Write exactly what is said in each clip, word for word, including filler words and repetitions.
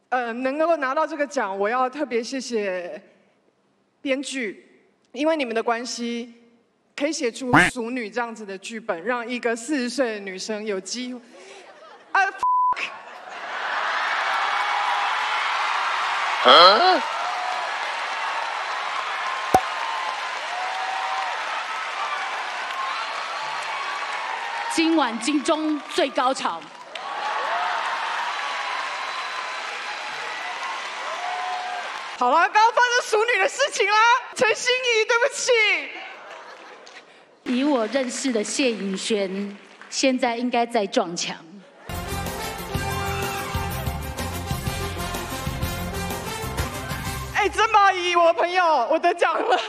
呃，能够拿到这个奖，我要特别谢谢编剧，因为你们的关系，可以写出《俗女》这样子的剧本，让一个四十岁的女生有机会。啊！ 啊今晚金钟最高潮。 好了，刚刚发生淑女的事情啦，陈心怡，对不起。 以我认识的谢颖轩，现在应该在撞墙。 哎，曾宝仪，我朋友，我得奖了。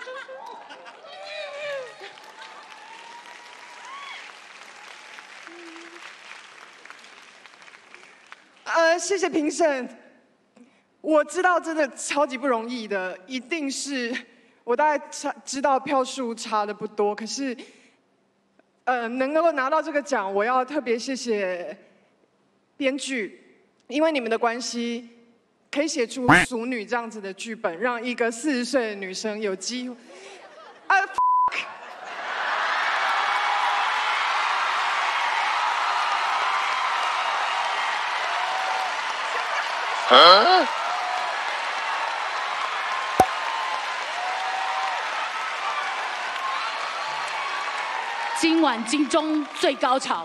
呃，谢谢评审。 我知道真的超级不容易的，一定是我大概差知道票数差的不多，可是，呃，能够拿到这个奖，我要特别谢谢编剧，因为你们的关系，可以写出《俗女》这样子的剧本，让一个四十岁的女生有机会。啊！ 啊今晚金钟最高潮。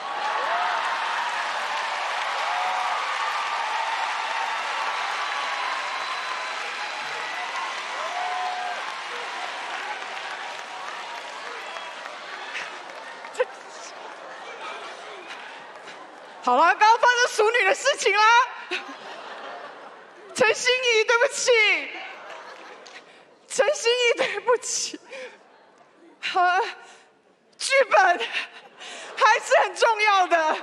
好了，刚刚发生淑女的事情啦。陈心怡，对不起。陈心怡，对不起。好。 剧本还是很重要的。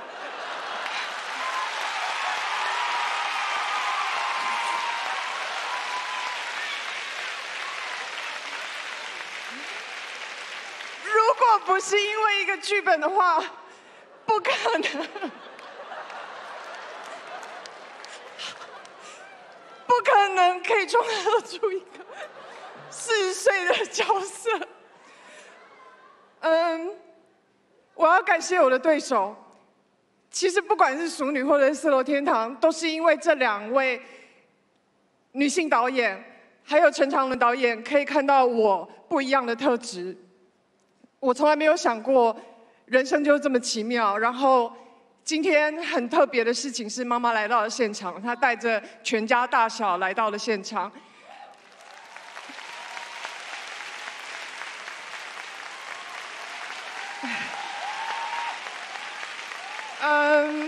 如果不是因为一个剧本的话，不可能，不可能可以创造出一个四十岁的角色。 嗯，我要感谢我的对手。其实不管是《淑女》或者是《四楼天堂》，都是因为这两位女性导演，还有陈长伦导演，可以看到我不一样的特质。我从来没有想过，人生就是这么奇妙。然后今天很特别的事情是，妈妈来到了现场，她带着全家大小来到了现场。 嗯，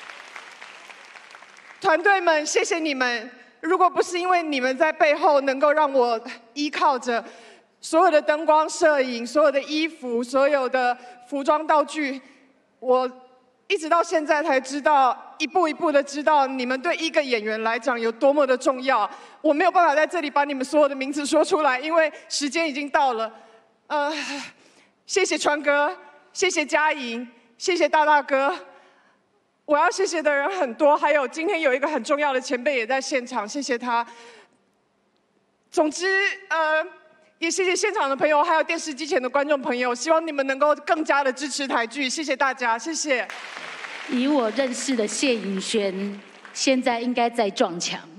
团队们，谢谢你们。如果不是因为你们在背后能够让我依靠着所有的灯光、摄影、所有的衣服、所有的服装道具，我一直到现在才知道，一步一步的知道你们对一个演员来讲有多么的重要。我没有办法在这里把你们所有的名字说出来，因为时间已经到了。呃，谢谢川哥，谢谢嘉莹，谢谢大大哥。 我要谢谢的人很多，还有今天有一个很重要的前辈也在现场，谢谢他。总之，呃，也谢谢现场的朋友，还有电视机前的观众朋友，希望你们能够更加的支持台剧，谢谢大家，谢谢。 以我认识的谢颖轩，现在应该在撞墙。